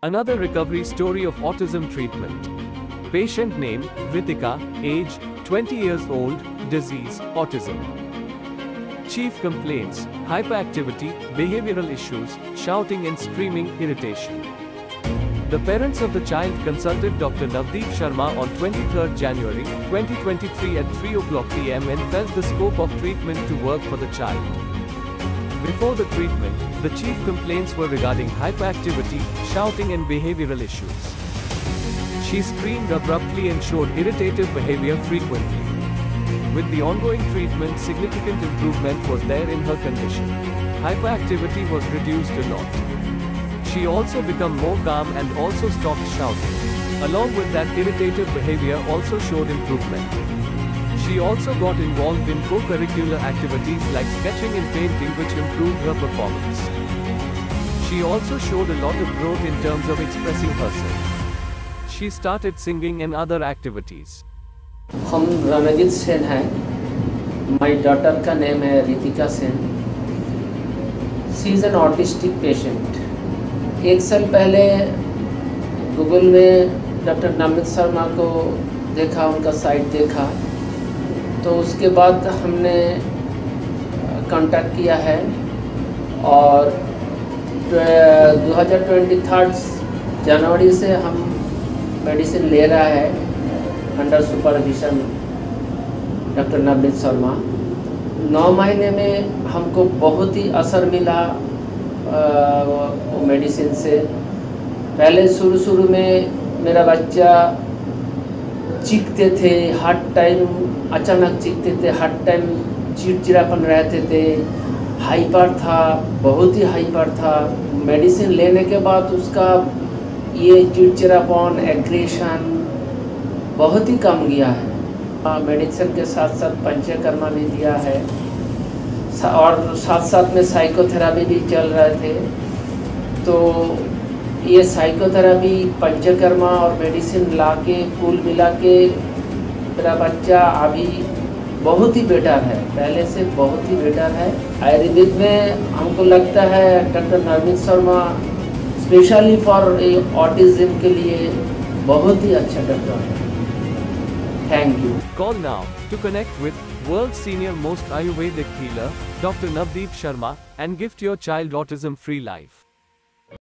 Another recovery story of autism treatment. Patient name, Ritika, age, 20 years old, disease, autism. Chief complaints, hyperactivity, behavioral issues, shouting and screaming, irritation. The parents of the child consulted Dr. Navdeep Sharma on 23 January 2023 at 3:00 p.m. and felt the scope of treatment to work for the child. Before the treatment, the chief complaints were regarding hyperactivity, shouting and behavioral issues. She screamed abruptly and showed irritative behavior frequently. With the ongoing treatment, significant improvement was there in her condition. Hyperactivity was reduced a lot. She also became more calm and also stopped shouting. Along with that, irritative behavior also showed improvement. She also got involved in co-curricular activities like sketching and painting, which improved her performance. She also showed a lot of growth in terms of expressing herself. She started singing and other activities. हम रणजीत सेन हैं। My daughter का name है Ritika Sen. She is an autistic patient. 1 साल पहले Google में doctor Navneet Sharma को देखा, उनका साइट देखा, तो उसके बाद हमने कांटेक्ट किया है और 2023 जनवरी से हम मेडिसिन ले रहा है under supervision doctor Navneet Sharma. 9 महीने में हमको बहुत ही असर मिला वो मेडिसिन से। पहले शुरू में मेरा बच्चा चीखते थे, हर टाइम अचानक चीखते थे, हर टाइम चिड़चिड़ापन रहते थे, हाइपर था, बहुत ही हाइपर था। मेडिसिन लेने के बाद उसका ये चिड़चिड़ापन, एग्रेशन बहुत ही कम गया है। मेडिसिन के साथ साथ पंचकर्मा भी दिया है और साथ में साइकोथेरेपी भी चल रहे थे। तो ये साइकोथेरेपी, पंचकर्मा और मेडिसिन लाके कुल मिला के मेरा बच्चा अभी बहुत ही बेटर है, पहले से बहुत ही बेटर है। आयुर्वेद में हमको लगता है doctor Navneet Sharma specially for autism के लिए बहुत ही अच्छा डॉक्टर है। Thank you. Call now to connect with world's senior most Ayurvedic healer, Dr. Navdeep Sharma, and gift your child autism-free life.